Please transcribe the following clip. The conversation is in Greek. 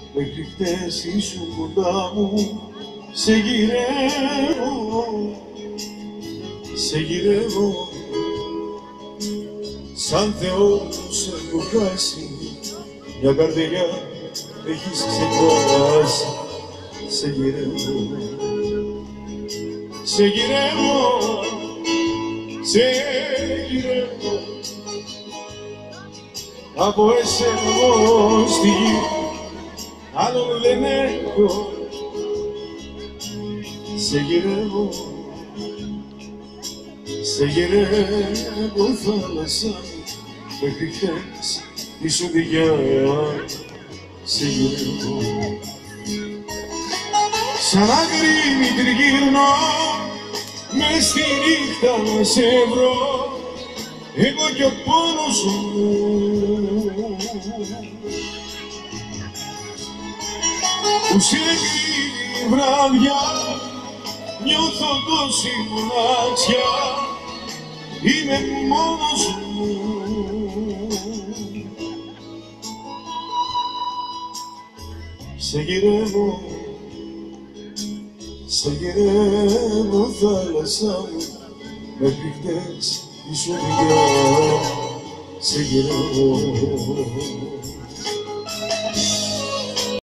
μέχρι χτες ήσουν κοντά μου. Σε γυρεύω, σαν Θεός έχω χάσει, μια καρδιά έχεις ξεκουράσει. Σε γυρεύω, από εσένα όμως στη γη, άλλον δεν έχω. Σε γυρεύω θάλασσα, μέχρι χθες ήσουν δικιά. Σε γυρεύω, σαν αγρίμι τριγυρνώ, μες στη νύχτα να σε βρω, εγώ κι ο πόνος μου. Που σε κρύβει βράδια, νιώθω τόση μοναξιά, είμαι μόνος μου. Σε γυρεύω θάλασσα μου, μέχρι χτες ήσουν δικιά. Σε γυρεύω.